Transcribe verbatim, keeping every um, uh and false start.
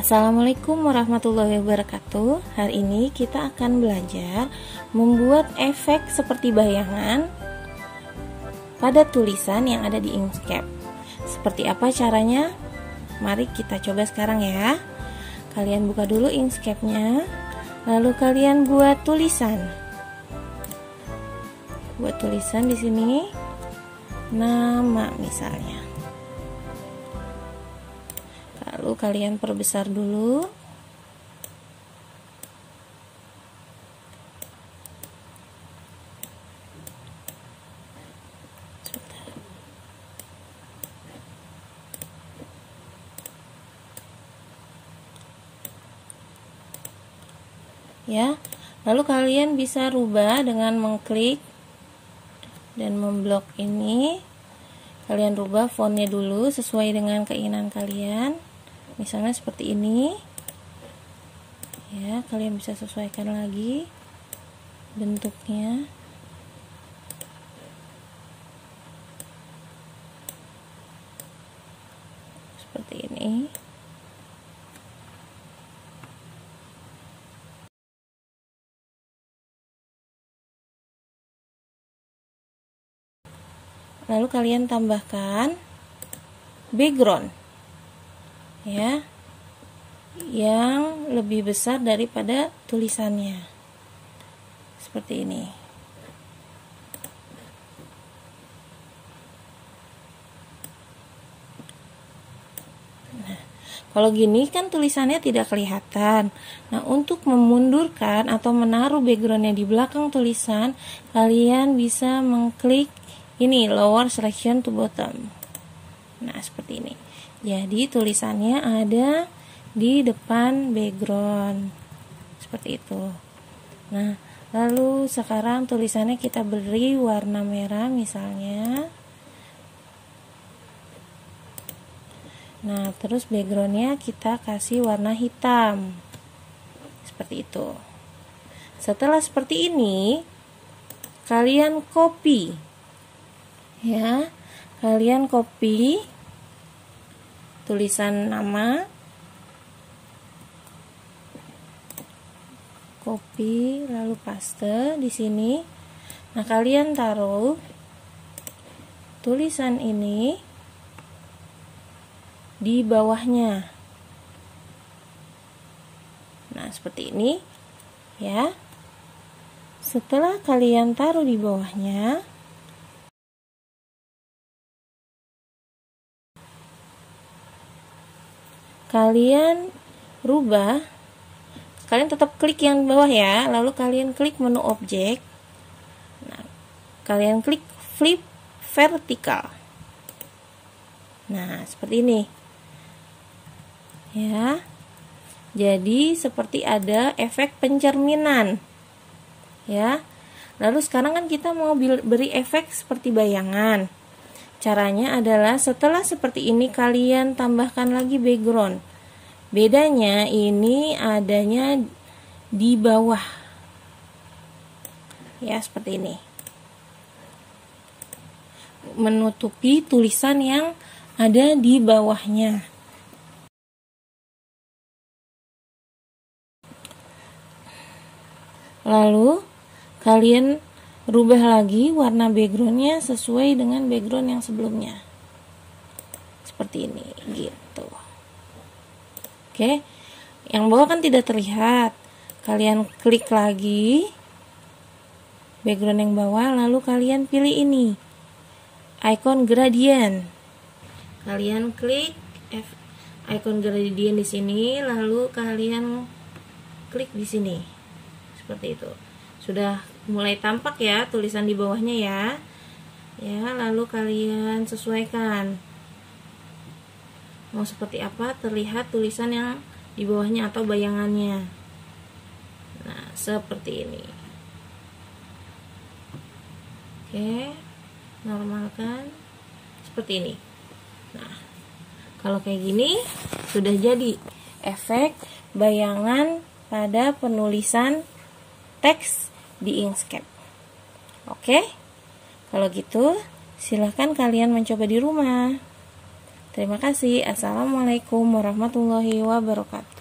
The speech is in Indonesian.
Assalamualaikum warahmatullahi wabarakatuh. Hari ini kita akan belajar membuat efek seperti bayangan pada tulisan yang ada di Inkscape. Seperti apa caranya? Mari kita coba sekarang ya. Kalian buka dulu Inkscape-nya, lalu kalian buat tulisan. Buat tulisan di sini nama misalnya. Lalu kalian perbesar dulu. Ya, lalu kalian bisa rubah dengan mengklik dan memblok ini. Kalian rubah fontnya dulu sesuai dengan keinginan kalian. Misalnya seperti ini. Ya, kalian bisa sesuaikan lagi bentuknya. Seperti ini. Lalu kalian tambahkan background ya, yang lebih besar daripada tulisannya, seperti ini. Nah, kalau gini kan tulisannya tidak kelihatan. Nah, untuk memundurkan atau menaruh backgroundnya di belakang tulisan, kalian bisa mengklik ini, lower selection to bottom. Nah, seperti ini. Jadi tulisannya ada di depan background. Seperti itu. Nah, lalu sekarang tulisannya kita beri warna merah misalnya. Nah, terus backgroundnya kita kasih warna hitam. Seperti itu. Setelah seperti ini, kalian copy. Ya, kalian copy tulisan nama, copy lalu paste di sini. Nah, kalian taruh tulisan ini di bawahnya. Nah, seperti ini ya. Setelah kalian taruh di bawahnya, kalian rubah, kalian tetap klik yang bawah ya, lalu kalian klik menu objek. Nah, kalian klik flip vertikal. Nah, seperti ini ya. Jadi seperti ada efek pencerminan ya. Lalu sekarang kan kita mau beri efek seperti bayangan. Caranya adalah setelah seperti ini kalian tambahkan lagi background. Bedanya ini adanya di bawah. Ya, seperti ini. Menutupi tulisan yang ada di bawahnya. Lalu kalian rubah lagi warna backgroundnya sesuai dengan background yang sebelumnya, seperti ini gitu. Oke, yang bawah kan tidak terlihat. Kalian klik lagi background yang bawah, lalu kalian pilih ini icon gradient. Kalian klik F, icon gradient di sini, lalu kalian klik di sini, seperti itu. Sudah mulai tampak ya tulisan di bawahnya ya. Ya, lalu kalian sesuaikan. Mau seperti apa terlihat tulisan yang di bawahnya atau bayangannya. Nah, seperti ini. Oke, normalkan seperti ini. Nah, kalau kayak gini sudah jadi efek bayangan pada penulisan teks di Inkscape. Oke, kalau gitu silahkan kalian mencoba di rumah. Terima kasih. Assalamualaikum warahmatullahi wabarakatuh.